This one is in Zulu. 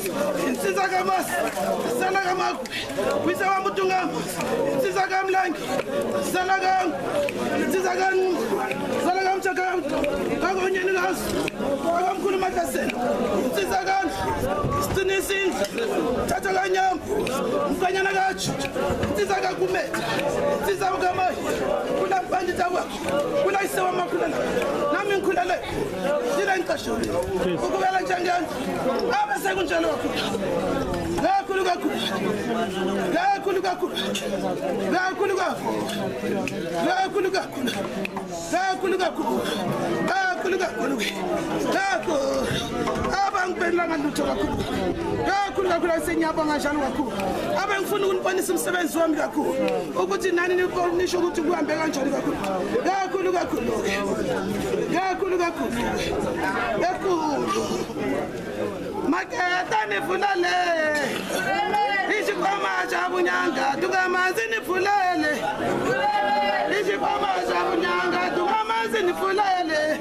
insizwa kaMasi sala kaMaku wisa waMutungama insizwa kaMlangi sala kaMu insizwa kaNquma sala kaMthaka kakonyeni ngaso akamkhulu Matasela insizwa kaNu Sinisini thatha kaNyama mfanyana kaJu insizwa kaKumeta insizwa kaMayi kunabandita kwakho kunayisewa makhulana nami ngikhulele sila ngicashole ukubela njengani abese kunjalo kakhulu abangibelanga lutho kakhulu asenyaba ngajalo kakhulu abengifuna ukunibonisa umsebenzi wami kakhulu ukuthi nani nisho ukuthi kuhambe kanjani kakhulu maketa nivulale ixikhwama xa vunyanga tukamazi nipfulele ixikhwama xa vunyanga tukamazi nipfulele